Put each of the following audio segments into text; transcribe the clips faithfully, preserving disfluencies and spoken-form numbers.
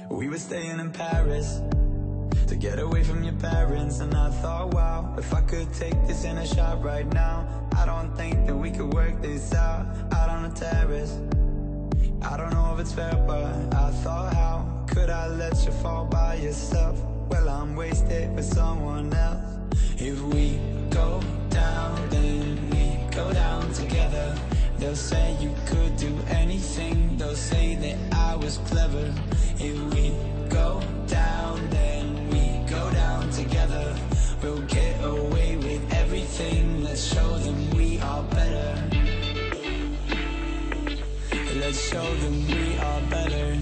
We were staying in Paris to get away from your parents, and I thought, wow, if I could take this in a shot right now, I don't think that we could work this out, out on the terrace. I don't know if it's fair, but I thought, how could I let you fall by yourself? Well, I'm wasted with someone else. If we go down, then we go down together. They'll say you could do anything, they'll say that I was clever. If we go down, then we go down together. We'll get away with everything, let's show them we are better. Let's show them we are better.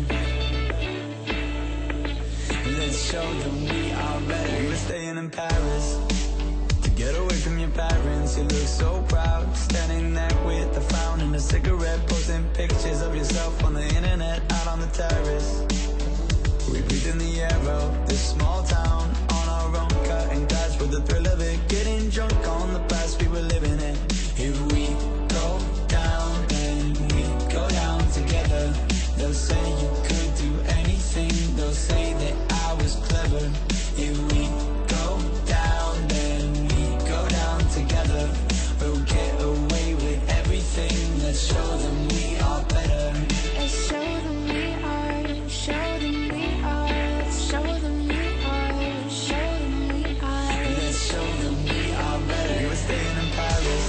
Let's show them we are better. We were staying in Paris to get away from your parents. You look so proud, standing there with a frown and a cigarette, posting pictures of yourself on the internet, out on the terrace. We breathe in the air of this small town, on our own, cutting glass with the thrill of it, getting drunk on the past we were living in. If we go down, then we go down together. They'll say you could do anything, they'll say that I was clever. If we go down, then we go down together. We'll get away with everything, let's show them we are better. Let's show them we are, show them we are, let's show them we are, show them we are. Let's show them we are better. We were staying in Paris.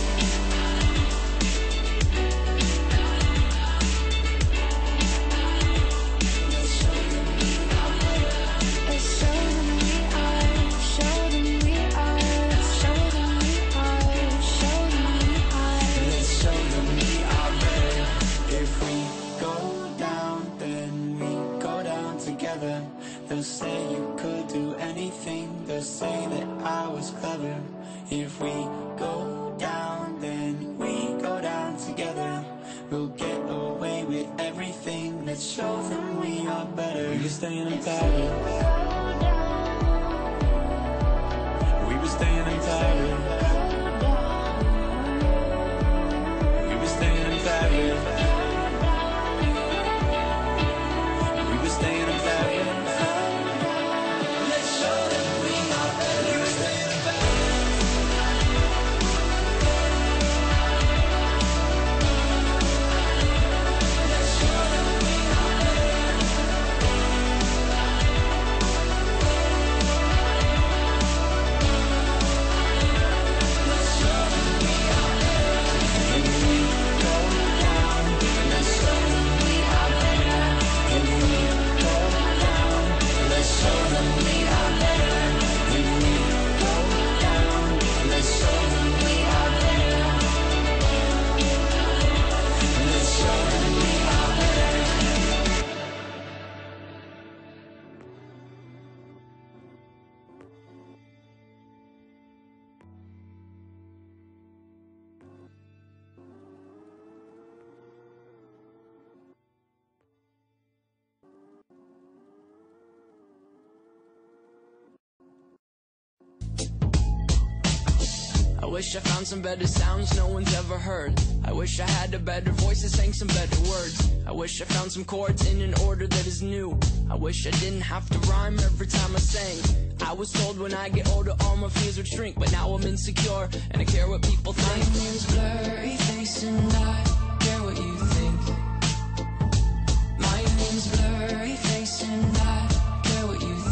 Let's show them we are better. Let's show them we are, show them we are, let's show them we are, show them we are. Let's show them we are better. If we go down, then we go down together. They'll say you could do anything, they'll say that I was clever. If we go down, then we go down together. We'll get away with everything, let's show them we are better. We were staying in Paris. We were staying in Paris. We were staying in Paris. We were staying in Paris. Let's show them we are better. We were staying in Paris. Let's show them we are better. Let's show them we are better. If we go down, let's show them we are better. If we go down, let's show them we are better. If we go down, let's show them we are better. Let's show them we are better. I wish I found some better sounds no one's ever heard. I wish I had a better voice that sang some better words. I wish I found some chords in an order that is new. I wish I didn't have to rhyme every time I sang. I was told when I get older all my fears would shrink, but now I'm insecure and I care what people think. My name's blurry face and I care what you think. My name's blurry face and I care what you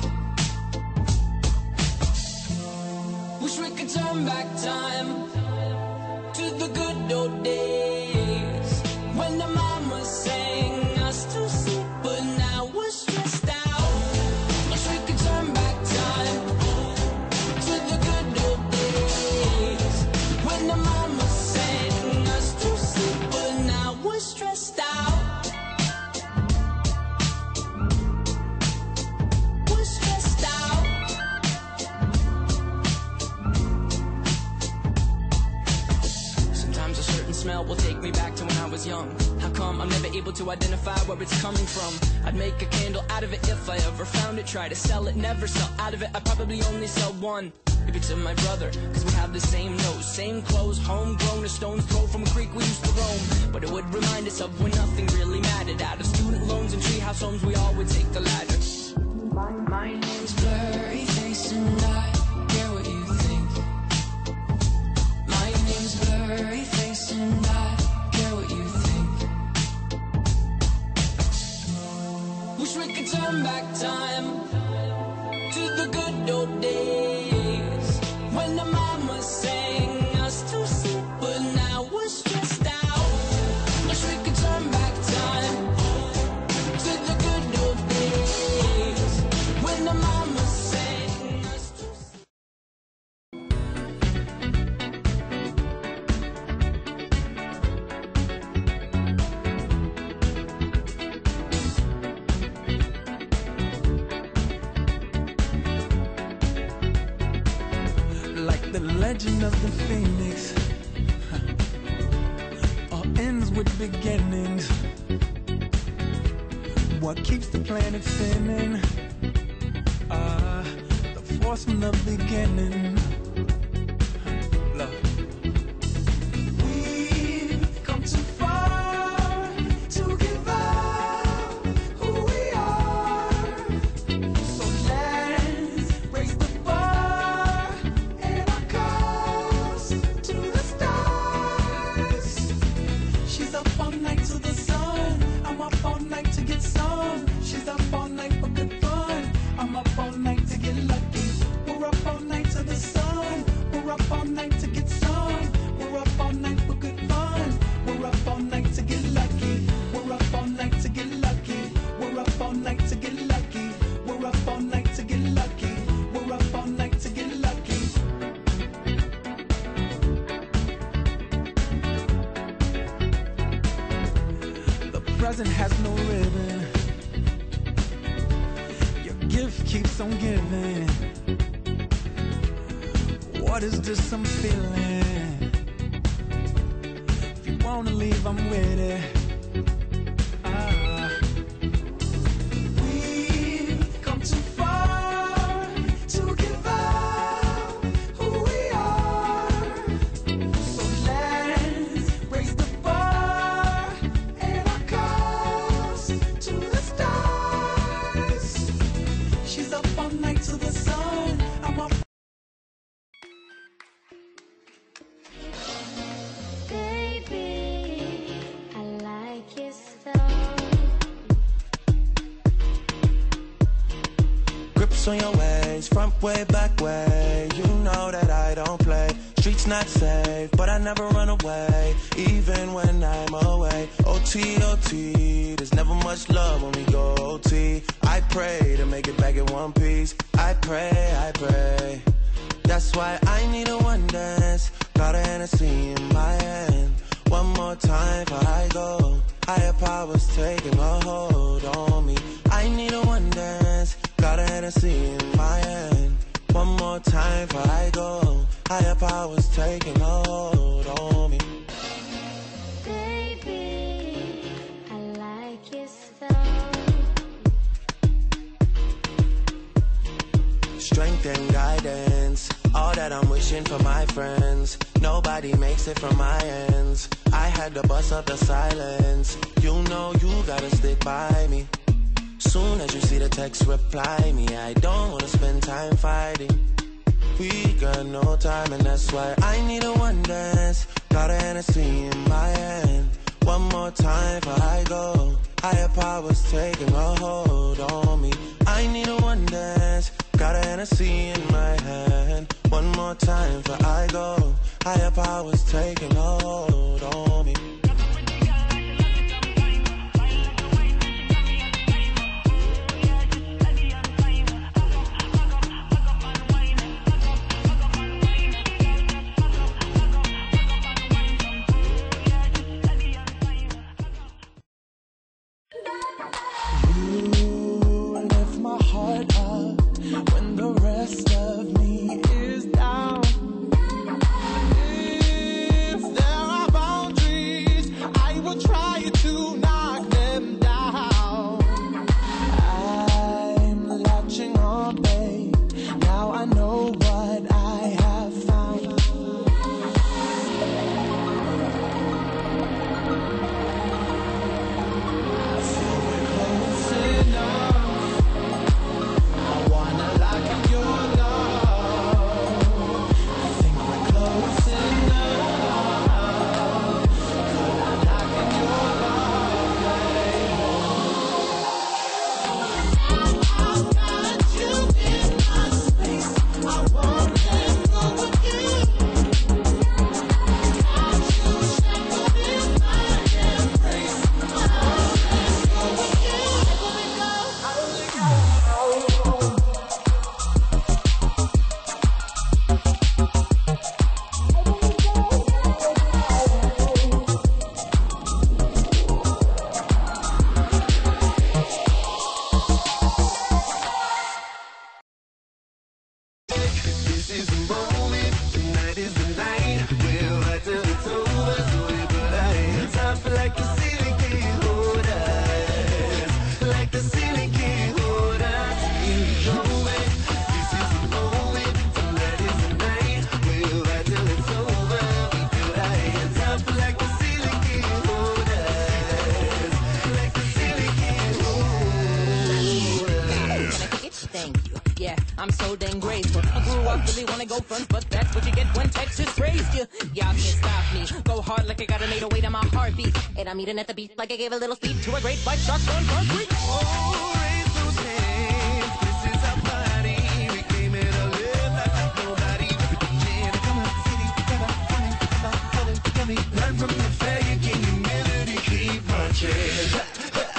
think. Wish we could turn back time to the good old days when the mama sang us to sleep, but now we're stressed out. Wish we could turn back time to the good old days when the mama sang us to sleep, but now we're stressed out. We're stressed out. Sometimes a certain smell will take me back to when I was young. How come I'm never able to identify where it's coming from? I'd make a candle out of it if I ever found it. Try to sell it, never sell out of it. I probably only sell one. Maybe to my brother, cause we have the same nose, same clothes, homegrown, a stone's throw from a creek we used to roam. But it would remind us of when nothing really mattered. Out of student loans and treehouse homes, we all would take the ladder. My, my name's Blurry Face and I care what you think. My name's Blurry Face and I care what you think. Wish we could turn back time to the good old days when the mama sang us to sleep, but now we're stressed out. Wish we could turn back time to the good old days when the mama sang us to sleep. Like the legend of the phoenix, huh. All ends with beginnings. What keeps the planet spinning? Uh, the force from the beginning. Love. We've come too far to give up who we are. So let's raise the bar and our cause to the stars. She's up all night to the sun. I'm up all night to get some. She's up all night for good fun. I'm up all night to get lucky. We're up all night to the sun. We're up all night to get some. We're up all night for good fun. We're up all night to get lucky. We're up all night to get lucky. We're up all night to get lucky. We're up all night to get lucky. We're up all night to get lucky. The present has no ribbon. Your gift keeps on giving. What is this I'm feeling? If you wanna leave, I'm with it. Ah. We've come too far to give up who we are. So let's raise the bar and our cause to the stars. She's up all night to the sun. I'm up. Baby, I like your stuff. Grips on your ways, front way, back way. You know that I don't play. Streets not safe, but I never run away, even when I'm away. O T, O T, there's never much love when we go O T. I pray to make it back in one piece. I pray, I pray. That's why I need a one dance. Got a Hennessy in my hand. One more time before I go. Higher powers taking a hold on me. I need a one dance. Got a Hennessy in my hand. One more time before I go. Higher powers taking a hold on me. Baby, I like your stuff. Strength and guidance, all that I'm wishing for my friends. Nobody makes it from my ends. I had to bust up the silence. You know you gotta stick by me. Soon as you see the text, reply me. I don't wanna spend time fighting. We got no time, and that's why I need a one dance. Got a Hennessy in my hand. One more time before I go. Higher powers taking a hold on me. I need a one dance. Got a Hennessy in my hand. One more time before I go. Higher powers taking a hold on me. I know what I This is the moment, tonight is the night. We'll ride till it's over, so we put our hands up like the ceiling can't hold us. Like the ceiling can't hold us. In the moment, this is the moment, tonight is the night. We'll ride till it's over, we put our hands up like the ceiling can't hold us. Like the ceiling can't hold us. Thank you. Yeah, I'm so dang grateful. I grew up really wanna go front, but that's what you get when Texas raised you. Y'all can't stop me. Go hard like I got an eight oh eight on my heartbeat. And I'm eating at the beat like I gave a little speech to a great white shark on concrete. Oh, raise those hands. This is our party. We came in to live like nobody. Yeah, come on, city, come on, come on, come on, come on, come on. Learn from the failure, gain humility, keep marching.